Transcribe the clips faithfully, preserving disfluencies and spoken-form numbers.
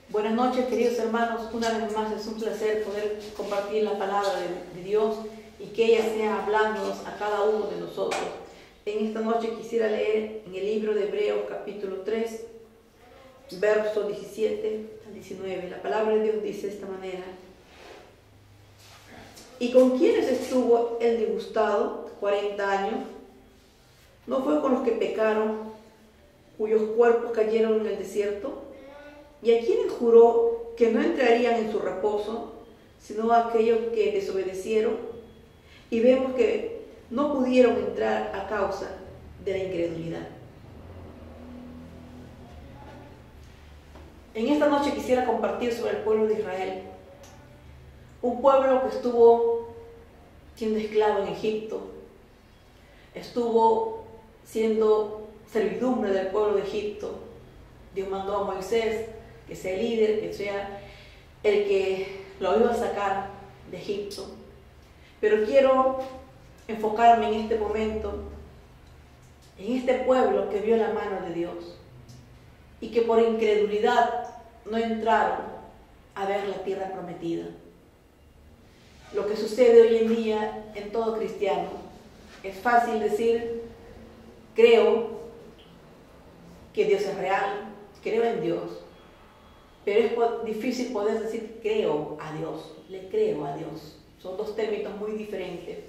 Buenas noches, queridos hermanos. Una vez más es un placer poder compartir la palabra de, de Dios y que ella sea hablándonos a cada uno de nosotros. En esta noche quisiera leer en el libro de Hebreos capítulo tres, verso diecisiete al diecinueve. La palabra de Dios dice de esta manera: ¿Y con quiénes estuvo el disgustado cuarenta años? ¿No fue con los que pecaron, cuyos cuerpos cayeron en el desierto? ¿Y a quienes juró que no entrarían en su reposo, sino a aquellos que desobedecieron? Y vemos que no pudieron entrar a causa de la incredulidad. En esta noche quisiera compartir sobre el pueblo de Israel, un pueblo que estuvo siendo esclavo en Egipto, estuvo siendo servidumbre del pueblo de Egipto. Dios mandó a Moisés que sea el líder, que sea el que lo iba a sacar de Egipto. Pero quiero enfocarme en este momento, en este pueblo que vio la mano de Dios y que por incredulidad no entraron a ver la tierra prometida. Lo que sucede hoy en día en todo cristiano, es fácil decir, creo que Dios es real, creo en Dios, pero es difícil poder decir creo a Dios, le creo a Dios. Son dos términos muy diferentes.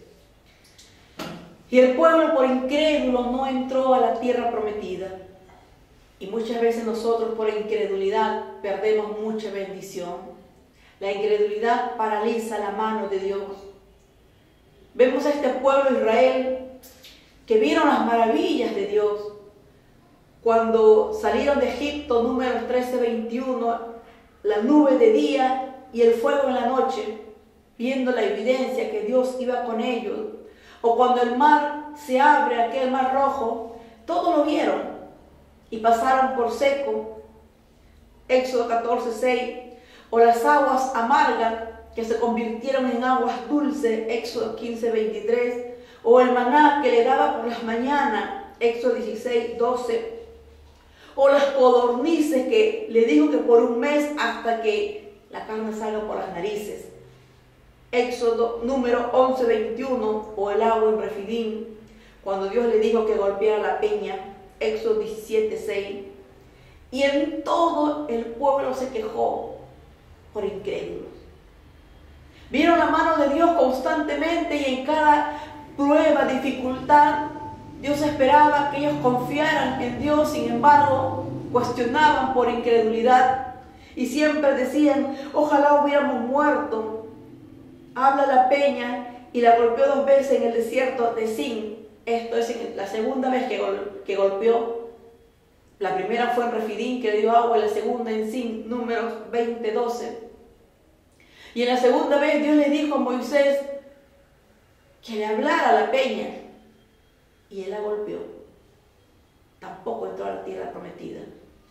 Y el pueblo por incrédulo no entró a la tierra prometida. Y muchas veces nosotros por incredulidad perdemos mucha bendición. La incredulidad paraliza la mano de Dios. Vemos a este pueblo Israel que vieron las maravillas de Dios. Cuando salieron de Egipto, Números trece, veintiuno, la nube de día y el fuego en la noche, viendo la evidencia que Dios iba con ellos. O cuando el mar se abre, aquel mar rojo, todos lo vieron y pasaron por seco. Éxodo catorce, seis. O las aguas amargas que se convirtieron en aguas dulces, Éxodo quince, veintitrés. O el maná que le daba por las mañanas, Éxodo dieciséis, doce. O las codornices que le dijo que por un mes hasta que la carne salga por las narices, Éxodo número once, veintiuno. O el agua en Refidim, cuando Dios le dijo que golpeara la peña, Éxodo diecisiete, seis. Y en todo el pueblo se quejó por incrédulos. Vieron la mano de Dios constantemente y en cada prueba, dificultad, Dios esperaba que ellos confiaran en Dios. Sin embargo, cuestionaban por incredulidad y siempre decían, ojalá hubiéramos muerto. Habla la peña y la golpeó dos veces en el desierto de Sin. Esto es la segunda vez que, gol que golpeó. La primera fue en Refidim, que le dio agua, y la segunda en Sin, Números veinte, doce. Y en la segunda vez Dios le dijo a Moisés que le hablara a la peña. Y él la golpeó. Tampoco entró a la tierra prometida.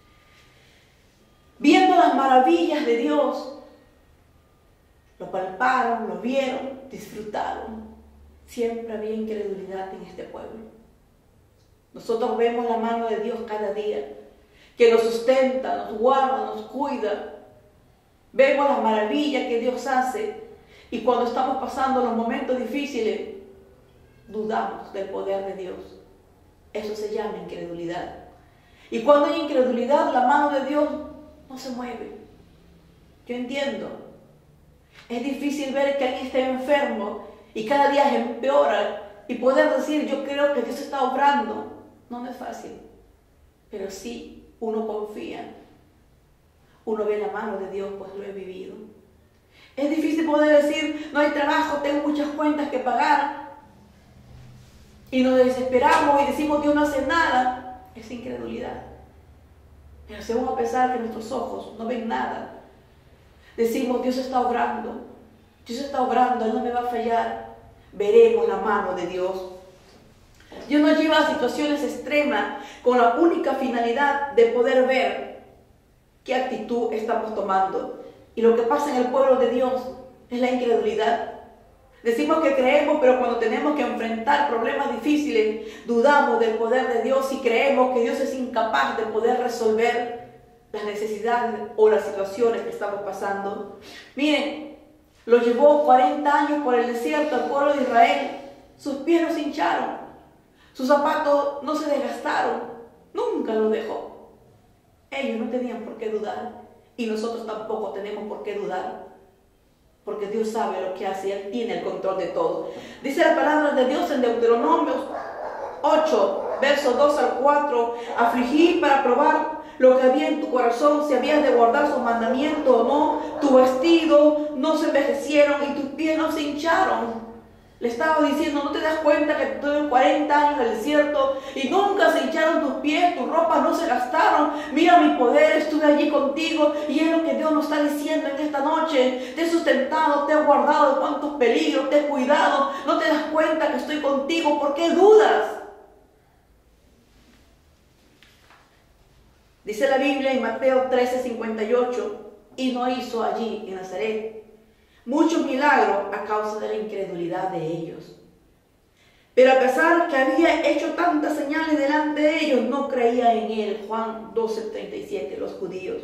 Viendo las maravillas de Dios, lo palparon, lo vieron, disfrutaron. Siempre había incredulidad en este pueblo. Nosotros vemos la mano de Dios cada día, que nos sustenta, nos guarda, nos cuida. Vemos las maravillas que Dios hace. Y cuando estamos pasando los momentos difíciles, dudamos del poder de Dios. Eso se llama incredulidad. Y cuando hay incredulidad, la mano de Dios no se mueve. Yo entiendo. Es difícil ver que alguien esté enfermo y cada día empeora y poder decir, yo creo que Dios está obrando. No, no es fácil. Pero sí, uno confía. Uno ve la mano de Dios, pues lo he vivido. Es difícil poder decir, no hay trabajo, tengo muchas cuentas que pagar. Y nos desesperamos y decimos, Dios no hace nada. Es incredulidad. Pero según a pesar que nuestros ojos no ven nada, decimos, Dios está obrando. Dios está obrando, Él no me va a fallar. Veremos la mano de Dios. Dios nos lleva a situaciones extremas con la única finalidad de poder ver qué actitud estamos tomando. Y lo que pasa en el pueblo de Dios es la incredulidad. Decimos que creemos, pero cuando tenemos que enfrentar problemas difíciles, dudamos del poder de Dios y creemos que Dios es incapaz de poder resolver. las necesidades o las situaciones que estamos pasando. Miren, lo llevó cuarenta años por el desierto al pueblo de Israel. Sus pies no se hincharon, sus zapatos no se desgastaron, nunca los dejó. Ellos no tenían por qué dudar y nosotros tampoco tenemos por qué dudar, porque Dios sabe lo que hace y Él tiene el control de todo. Dice la palabra de Dios en Deuteronomio ocho, versos dos al cuatro: afligí para probar lo que había en tu corazón, si habías de guardar sus mandamientos o no. Tu vestido no se envejecieron y tus pies no se hincharon. Le estaba diciendo, ¿no te das cuenta que estuve cuarenta años en el desierto y nunca se hincharon tus pies, tus ropas no se gastaron? Mira mi poder, estuve allí contigo, y es lo que Dios nos está diciendo en esta noche. Te he sustentado, te he guardado de cuantos peligros, te he cuidado. ¿No te das cuenta que estoy contigo? ¿Por qué dudas? Dice la Biblia en Mateo trece, cincuenta y ocho, y no hizo allí en Nazaret muchos milagros a causa de la incredulidad de ellos. Pero a pesar que había hecho tantas señales delante de ellos, no creían en él. Juan doce, treinta y siete, los judíos.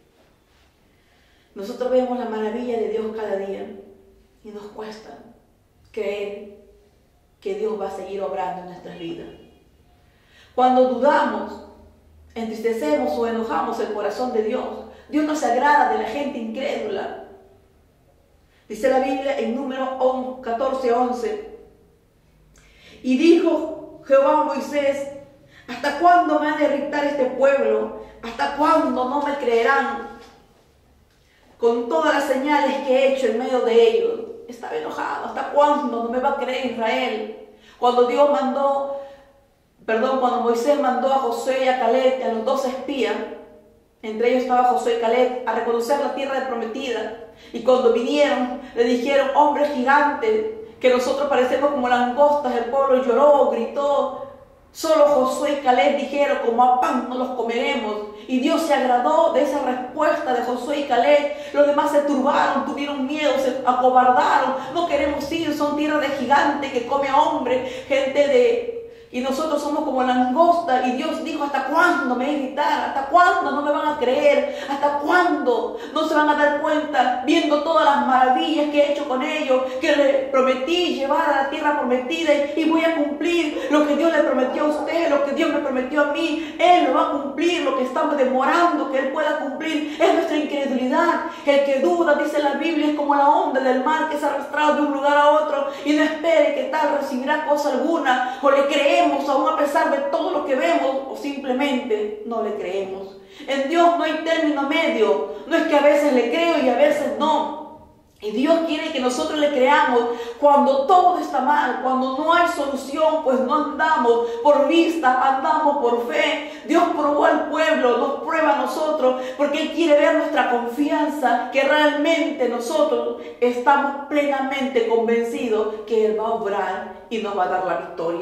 Nosotros vemos la maravilla de Dios cada día y nos cuesta creer que Dios va a seguir obrando en nuestras vidas. Cuando dudamos, entristecemos o enojamos el corazón de Dios, Dios no se agrada de la gente incrédula. Dice la Biblia en Número catorce, once. Y dijo Jehová a Moisés: ¿hasta cuándo me ha de irritar este pueblo? ¿Hasta cuándo no me creerán con todas las señales que he hecho en medio de ellos? Estaba enojado. ¿Hasta cuándo no me va a creer Israel? Cuando Dios mandó, perdón, cuando Moisés mandó a Josué y a Caleb, a los dos espías, entre ellos estaba Josué y Caleb, a reconocer la tierra prometida. Y cuando vinieron, le dijeron: hombres gigantes, que nosotros parecemos como langostas. El pueblo lloró, gritó. Solo Josué y Caleb dijeron: como a pan no los comeremos. Y Dios se agradó de esa respuesta de Josué y Caleb. Los demás se turbaron, tuvieron miedo, se acobardaron. No queremos ir, son tierra de gigantes que come hombre, gente de... Y nosotros somos como langosta. Y Dios dijo: ¿hasta cuándo me voy a irritar? ¿Hasta cuándo no me van a creer? ¿Hasta cuándo no se van a dar cuenta, viendo todas las maravillas que he hecho con ellos? Que le prometí llevar a la tierra prometida, y voy a cumplir lo que Dios le prometió a usted, lo que Dios me prometió a mí. Él lo va a cumplir. Lo que estamos demorando que Él pueda cumplir es nuestra incredulidad. El que duda, dice la Biblia, es como la onda del mar que es arrastrado de un lugar a otro y no espere que tal recibirá cosa alguna. O le creemos aún a pesar de todo lo que vemos, o simplemente no le creemos. En Dios no hay término medio. No es que a veces le creo y a veces no. Y Dios quiere que nosotros le creamos cuando todo está mal, cuando no hay solución, pues no andamos por vista, andamos por fe. Dios probó al pueblo, nos prueba a nosotros, porque Él quiere ver nuestra confianza, que realmente nosotros estamos plenamente convencidos que Él va a obrar y nos va a dar la victoria.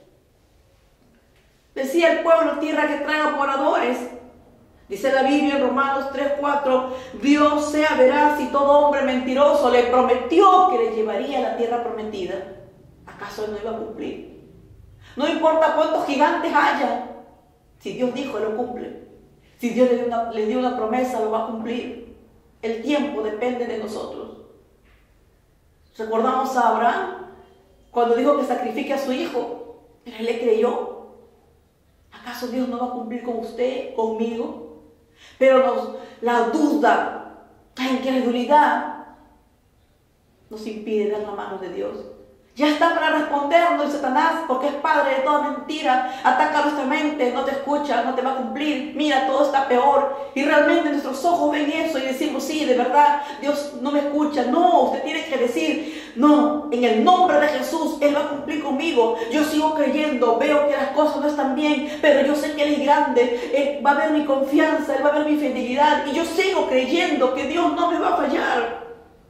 Decía el pueblo: tierra que traga moradores. Dice la Biblia en Romanos tres, cuatro: Dios sea veraz y todo hombre mentiroso le prometió que le llevaría a la tierra prometida. ¿Acaso Él no iba a cumplir? No importa cuántos gigantes haya, si Dios dijo, Él lo cumple. Si Dios le dio una, le dio una promesa, lo va a cumplir. El tiempo depende de nosotros. Recordamos a Abraham cuando dijo que sacrifique a su hijo, pero él le creyó. ¿Acaso Dios no va a cumplir con usted, conmigo? Pero nos, la duda, la incredulidad nos impide dar la mano de Dios. Ya está para respondernos el Satanás, porque es padre de toda mentira. Ataca nuestra mente, no te escucha, no te va a cumplir. Mira, todo está peor. Y realmente nuestros ojos ven eso y decimos: sí, de verdad, Dios no me escucha. No, usted tiene que decir: no, en el nombre de Jesús, Él va a cumplir conmigo. Yo sigo creyendo, veo que las cosas no están bien, pero yo sé que Él es grande. Él va a ver mi confianza, Él va a ver mi fidelidad. Y yo sigo creyendo que Dios no me va a fallar.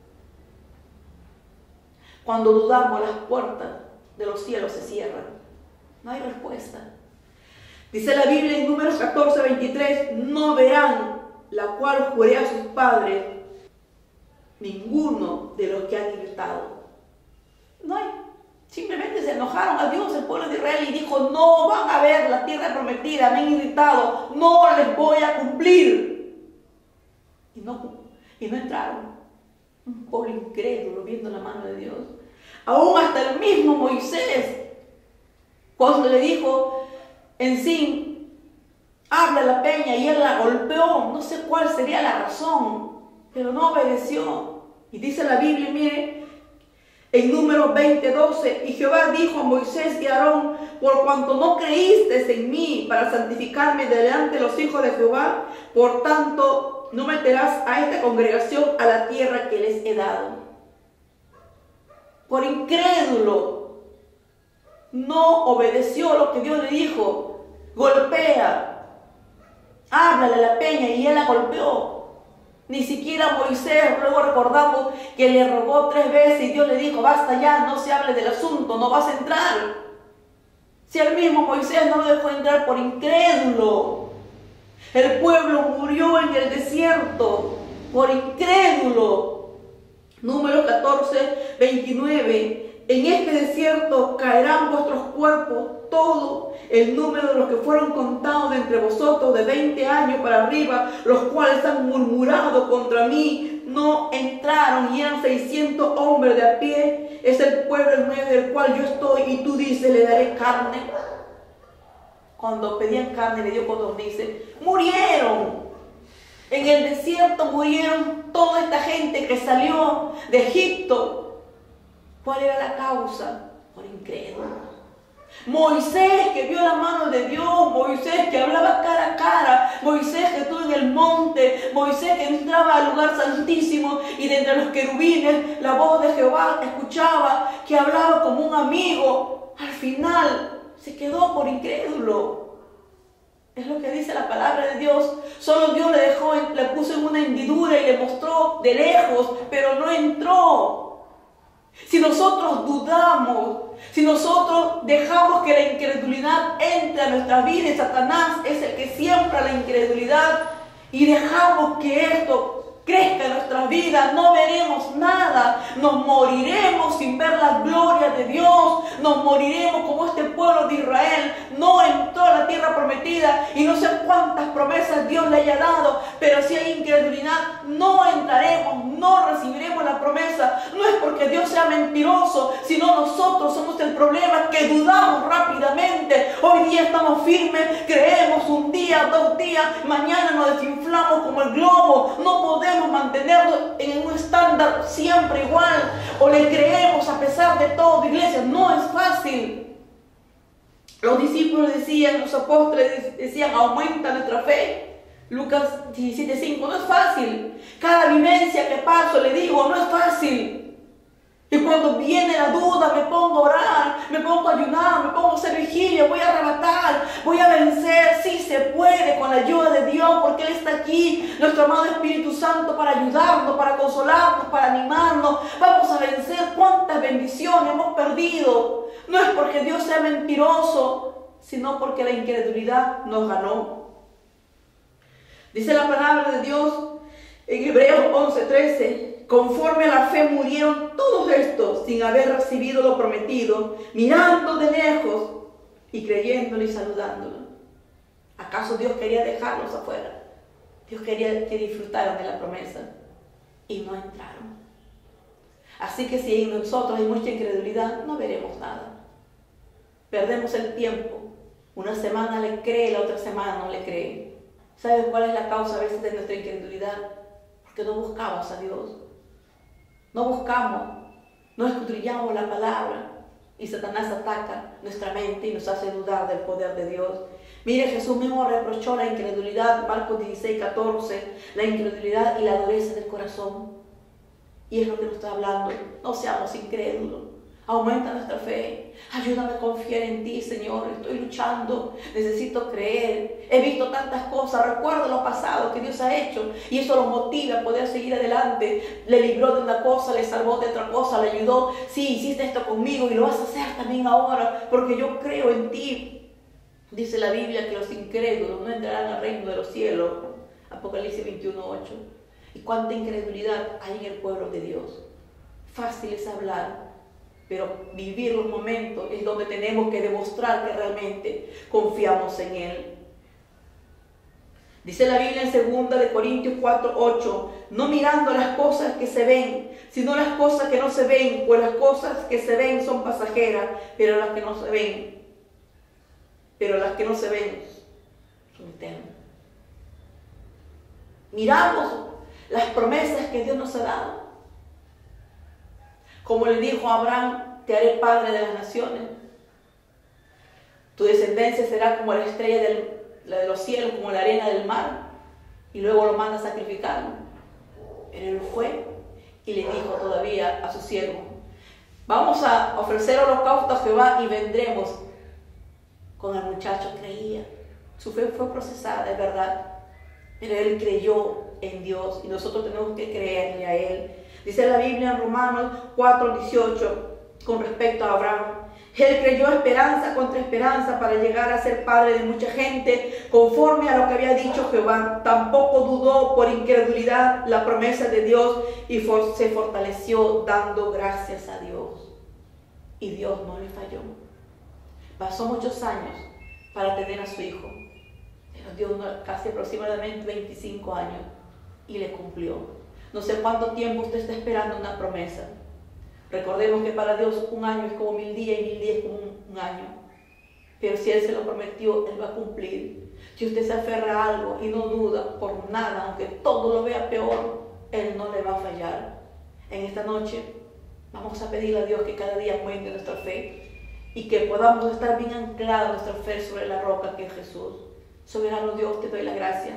Cuando dudamos, las puertas de los cielos se cierran. No hay respuesta. Dice la Biblia en Números catorce, veintitrés: no verán la cual juré a sus padres ninguno de los que han irritado. No hay. Simplemente se enojaron a Dios, el pueblo de Israel, y dijo: no van a ver la tierra prometida, me han irritado, no les voy a cumplir. no, y no entraron. Un pueblo incrédulo viendo la mano de Dios. Aún hasta el mismo Moisés, cuando le dijo en sí, habla la peña, y él la golpeó, no sé cuál sería la razón, pero no obedeció. Y dice la Biblia, mire, en Números veinte, doce, y Jehová dijo a Moisés y a Aarón, por cuanto no creísteis en mí para santificarme delante de los hijos de Jehová, por tanto no meterás a esta congregación a la tierra que les he dado. Por incrédulo, no obedeció lo que Dios le dijo, golpea, háblale a la peña, y él la golpeó. Ni siquiera Moisés, luego recordamos que le rogó tres veces y Dios le dijo, basta ya, no se hable del asunto, no vas a entrar. Si el mismo Moisés no lo dejó entrar por incrédulo. El pueblo murió en el desierto por incrédulo. Número catorce, veintinueve. En este desierto caerán vuestros cuerpos, todo el número de los que fueron contados de entre vosotros de veinte años para arriba, los cuales han murmurado contra mí, no entraron, y eran seiscientos hombres de a pie. Es el pueblo en medio del cual yo estoy, y tú dices, le daré carne. Cuando pedían carne le dio codornices. Murieron. En el desierto murieron toda esta gente que salió de Egipto. ¿Cuál era la causa? Por incrédulo. Moisés, que vio la mano de Dios, Moisés que hablaba cara a cara, Moisés que estuvo en el monte, Moisés que entraba al lugar santísimo y de entre los querubines la voz de Jehová escuchaba, que hablaba como un amigo. Al final se quedó por incrédulo. Es lo que dice la palabra de Dios. Solo Dios le dejó, le puso en una hendidura y le mostró de lejos, pero no entró. Si nosotros dudamos, si nosotros dejamos que la incredulidad entre a nuestra vida, y Satanás es el que siembra la incredulidad, y dejamos que esto crezca en nuestras vidas, no veremos nada, nos moriremos sin ver la gloria de Dios, nos moriremos como este pueblo de Israel, no entró a la tierra prometida, y no sé cuántas promesas Dios le haya dado, pero si hay incredulidad, no entraremos, no recibiremos la promesa. No es porque Dios sea mentiroso, sino nosotros somos el problema, que dudamos rápidamente. Hoy día estamos firmes, creemos un día, dos días, mañana nos desinflamos como el globo, no podemos mantenernos en un estándar siempre igual, o le creemos a pesar de todo. Iglesia, no es fácil. Los discípulos decían, los apóstoles decían, aumenta nuestra fe. Lucas diecisiete, cinco, no es fácil. Cada vivencia que paso, le digo, no es fácil. Y cuando viene la duda, me pongo a orar, me pongo a ayunar, me pongo a hacer vigilia, voy a arrebatar, voy a vencer. Sí se puede con la ayuda de Dios, porque Él está aquí, nuestro amado Espíritu Santo, para ayudarnos, para consolarnos, para animarnos. Vamos a vencer. Cuántas bendiciones hemos perdido. No es porque Dios sea mentiroso, sino porque la incredulidad nos ganó. Dice la palabra de Dios en Hebreos once, trece, conforme a la fe murieron todos estos sin haber recibido lo prometido, mirando de lejos y creyéndolo y saludándolo. ¿Acaso Dios quería dejarlos afuera? Dios quería que disfrutaran de la promesa y no entraron. Así que si en nosotros hay mucha incredulidad, no veremos nada. Perdemos el tiempo. Una semana le cree, la otra semana no le cree. ¿Sabes cuál es la causa a veces de nuestra incredulidad? Porque no buscamos a Dios. No buscamos, no escudriñamos la palabra, y Satanás ataca nuestra mente y nos hace dudar del poder de Dios. Mire, Jesús mismo reprochó la incredulidad, Marcos dieciséis, catorce, la incredulidad y la dureza del corazón. Y es lo que nos está hablando. No seamos incrédulos. Aumenta nuestra fe. Ayúdame a confiar en ti, Señor. Estoy luchando. Necesito creer. He visto tantas cosas. Recuerdo lo pasado que Dios ha hecho. Y eso lo motiva a poder seguir adelante. Le libró de una cosa, le salvó de otra cosa, le ayudó. Sí, hiciste esto conmigo y lo vas a hacer también ahora, porque yo creo en ti. Dice la Biblia que los incrédulos no entrarán al reino de los cielos. Apocalipsis veintiuno, ocho. Y cuánta incredulidad hay en el pueblo de Dios. Fácil es hablar, pero vivir los momentos es donde tenemos que demostrar que realmente confiamos en Él. Dice la Biblia en segunda de Corintios cuatro, ocho, no mirando las cosas que se ven, sino las cosas que no se ven, pues las cosas que se ven son pasajeras, pero las que no se ven, pero las que no se ven son eternas. Miramos las promesas que Dios nos ha dado. Como le dijo a Abraham, te haré padre de las naciones. Tu descendencia será como la estrella del, la de los cielos, como la arena del mar. Y luego lo manda a sacrificar. Pero él fue y le dijo todavía a su siervo, vamos a ofrecer holocausto a Jehová y vendremos. Con el muchacho creía. Su fe fue procesada, es verdad. Pero él creyó en Dios y nosotros tenemos que creerle a Él. Dice la Biblia en Romanos cuatro, dieciocho con respecto a Abraham. Él creyó esperanza contra esperanza para llegar a ser padre de mucha gente, conforme a lo que había dicho Jehová. Tampoco dudó por incredulidad la promesa de Dios y for- se fortaleció dando gracias a Dios. Y Dios no le falló. Pasó muchos años para tener a su hijo. Pero Dios casi aproximadamente veinticinco años y le cumplió. No sé cuánto tiempo usted está esperando una promesa. Recordemos que para Dios un año es como mil días y mil días es como un, un año. Pero si Él se lo prometió, Él va a cumplir. Si usted se aferra a algo y no duda por nada, aunque todo lo vea peor, Él no le va a fallar. En esta noche vamos a pedirle a Dios que cada día aumente nuestra fe y que podamos estar bien anclados nuestra fe sobre la roca que es Jesús. Soberano Dios, te doy la gracia.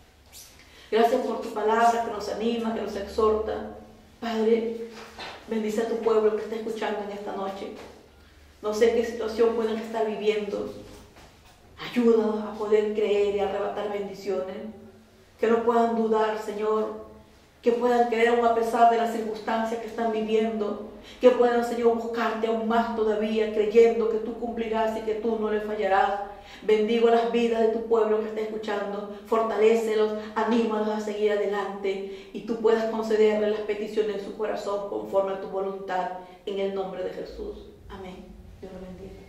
Gracias por tu palabra que nos anima, que nos exhorta. Padre, bendice a tu pueblo que está escuchando en esta noche. No sé qué situación pueden estar viviendo. Ayúdanos a poder creer y arrebatar bendiciones. Que no puedan dudar, Señor. Que puedan creer aún a pesar de las circunstancias que están viviendo. Que puedan, Señor, buscarte aún más todavía, creyendo que tú cumplirás y que tú no le fallarás. Bendigo las vidas de tu pueblo que está escuchando. Fortalécelos, anímalos a seguir adelante. Y tú puedas concederle las peticiones de su corazón conforme a tu voluntad. En el nombre de Jesús. Amén. Dios lo bendiga.